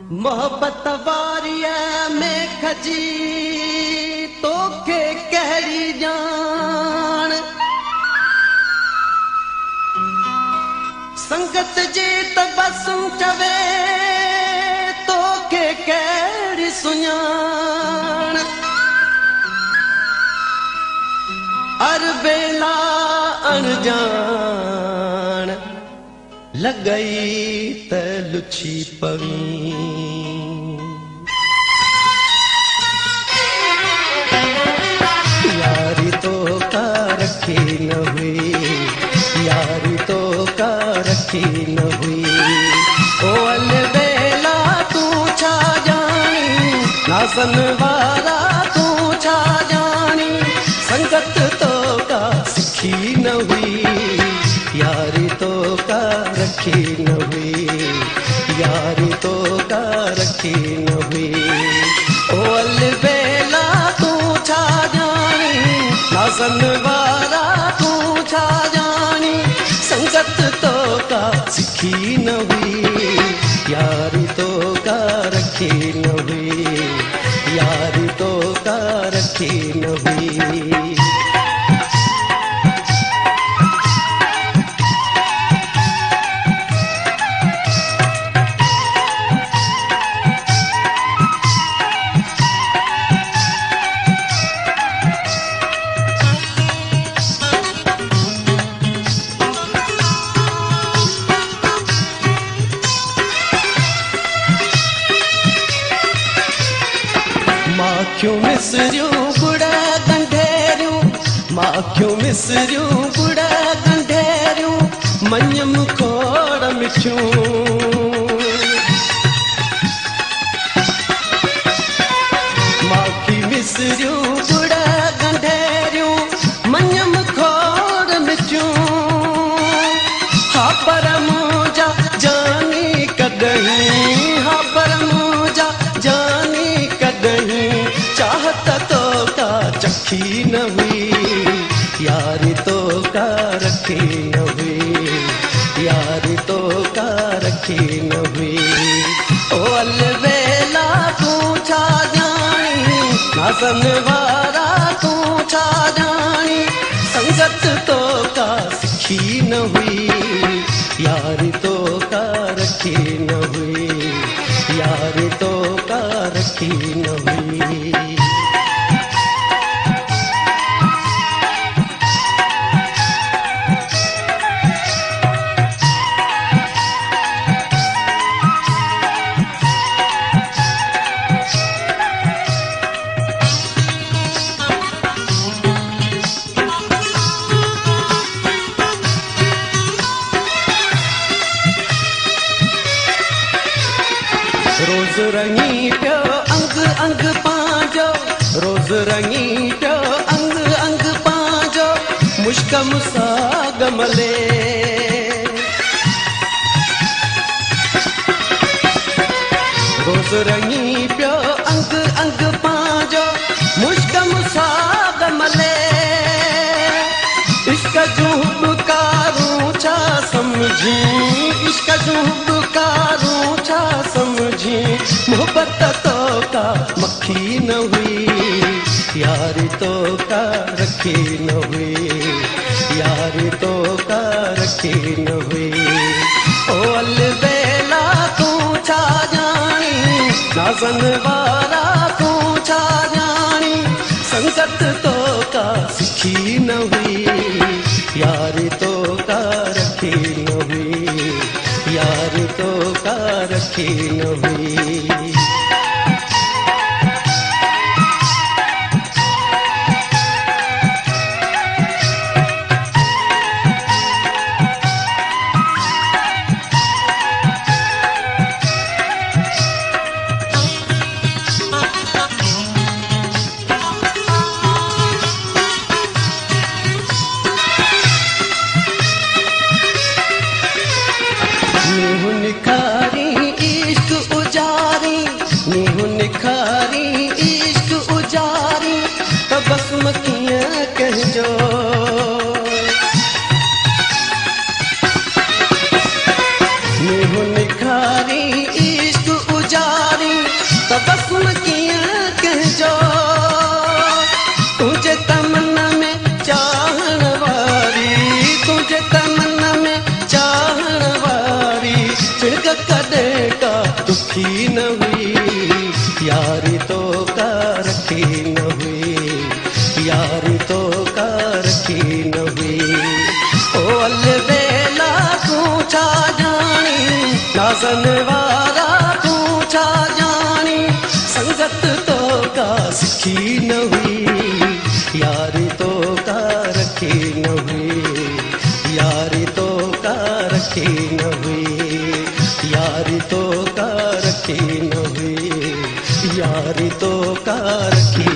मोहब्बत वारिया में खजी तोखे कहरी जान संगत जे तबसुम चवे तोखे कहरी सुञान अरबेला अनजान लगई त लुछी पवी यारी तो का रखी न हुई यारी तो का रखी न हुई ओ अलबेला तू छा जानी नासन वारा तू छा जानी संगत तो का सिखी न हुई यारी तो का रखी न हुई यारी तो का रखी न हुई ओ अलबेला तू छा जानी नाज़न वारा तू छा जानी संगत तो का सिखी न हुई यारी तो का रखी न हुई यारी तो का रखी न हुई माखियूं मिसरियूं गुड़ गंढेरियूं माखियूं मिसरियूं गुड़ गंढेरियूं मञम खोड़ मिठियूं माखी मिसरियूं गुड़ गंढेरियूं मञम खोड़ मिठियूं हा पर मुंहिंजा जानी कॾहिं हा पर मुंहिंजा जानी कॾहिं चाहत तो का चखी न हुई यारी तो का रखी न हुई यारी तो का रखी न हुई ओ अलबेला तू छा जानी नाज़न वारा तू छा जानी संगत तो का सिखी न हुई यारी तो का रखी न हुई यारी तो का रखी न हुई रोज रंगी पियो अंग अंग पांजो रोज रंगी पियो अंग अंग पांजो मुश्क मुसाग मले रोज रंगी पियो अंग अंग पांजो मुश्क मुसाग मले इश्क जूं पुकारूं छा समझी इश्क जूं पुकारूं छा समझी मोहब्बत तो का मक्खी न हुई यारी तो का रखी न हुई यारी तो का रखी न हुई ओ अलबेला तू छा जानी नाज़न वारा तू छा जानी संगत तो का सिखी न हुई यारी तो का रखी न हुई यारी तो का रखी न हुई इश्क उजारी तबस्म किया कहजो निखारी इश्क उजारी बिड़क कदे का दुखी न हुई, यारी तो का रखी न हुई, यारी तो का रखी न हुई। ओ अलबेला तू छा जानी, नाज़न वारा तू छा जानी, संगत तो का सिखी न हुई, यारी तो का रखी न हुई, यारी तो का रखी न हुई, यारी तो का रखी न हुई, यारी तो का रखी